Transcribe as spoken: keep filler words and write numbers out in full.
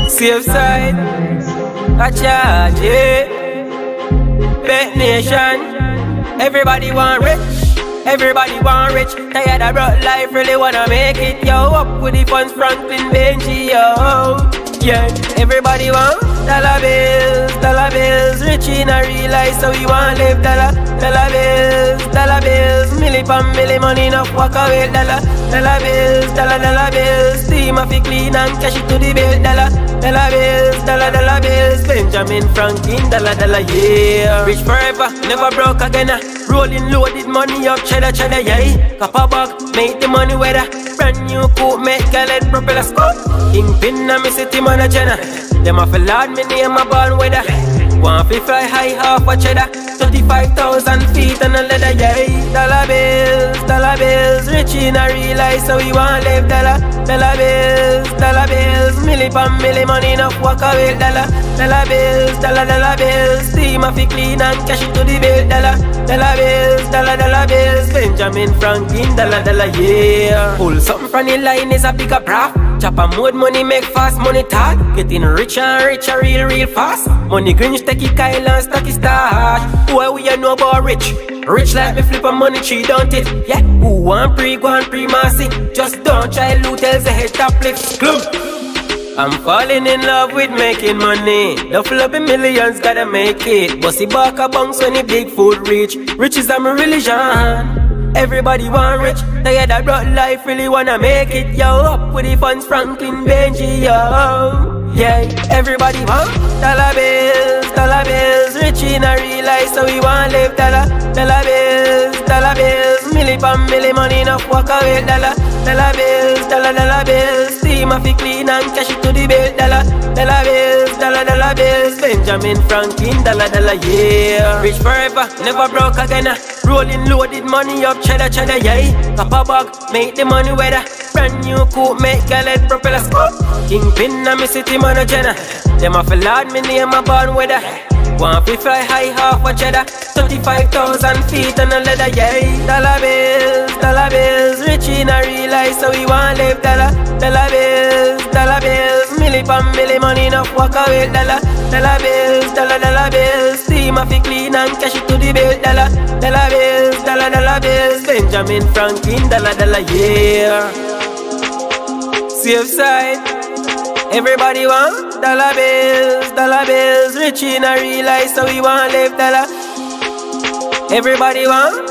Safe side, I charge it. Bet Nation. Everybody want rich, everybody want rich. Tired of broke life, really wanna make it. Yo, up with the funds, Franklin Benji, yo. Yeah, everybody want dollar bills, dollar bills. Rich in a real life, so we want live dollar, dollar bills, dollar bills. Milli pam milli money enough walk away dollar, dollar bills, dollar dollar bills. Steam off it clean and cash it to the bill dollar, dollar bills, dollar dollar bills. Benjamin Franklin dollar dollar yeah. Rich forever, never broke again. Uh. Rolling loaded money up cheddar cheddar yeah. Copper bag, make the money weather. Brand new coupe, make gallet propeller scope. Kingpin na me city man a jenna. Them a fi lord me name a born weather. One fi fly high half a cheddar. Thirty-five thousand feet on a leather yeah. Dollar bills, dollar bills. Rich in a real life, so we want live dollar, dollar bills, dollar bills. Milli pam milli money enough walk away dollar, dollar bills, dollar dollar bills. Steam a fi clean and cash it to the bill dollar, dollar bills, dollar dollar bills. Benjamin Franklin dollar dollar yeah. Pull something from the line is a bigger prof. Chopper mode money make fast money talk. Getting richer and richer real real fast. Money Grinch take it Kyle and stocky stash. Who we a know about rich? Rich like me flip a money tree, don't it? Yeah. Who want pre go and pre massy? Just don't try loot else the head top lift. Club. I'm falling in love with making money. The flop in millions gotta make it. Bossy back a bounce when the big food reach. Rich is a my religion. Everybody want rich. Tired of broke life, really wanna make it. Yo, up with the funds, Franklin Benji, yo. Yeah, everybody want dollar bills, dollar bills. Rich in a real life, so we want live dollar, dollar bills, dollar bills. Milli pam milli money enough walk away dollar, dollar bills, dollar dollar bills. Steam off it clean and cash it to the bill dollar, dollar bills, dollar dollar bills. Benjamin Franklin dollar dollar yeah. Rich forever, never broke again. Rolling loaded money up cheddar cheddar yeah. Copper bag, make the money weather. Brand new coupe, make gallet propeller scope. Kingpin na me city man a jenna. Them a fi lord me name a born weather. One fi fly high half a cheddar. Thirty-five thousand feet on a leather yeah. Dollar bills, dollar bills. Rich in a real life, so we want live dollar, dollar bills, dollar bills. Milli pam milli money enough walk away dollar, dollar bills, dollar dollar bills. Steam off it clean and cash it to the bill dollar, dollar bills, dollar dollar bills. Benjamin Franklin dollar dollar yeah. Safe side, everybody want dollar bills, dollar bills. Rich in a real life, so we want live dollar. Everybody want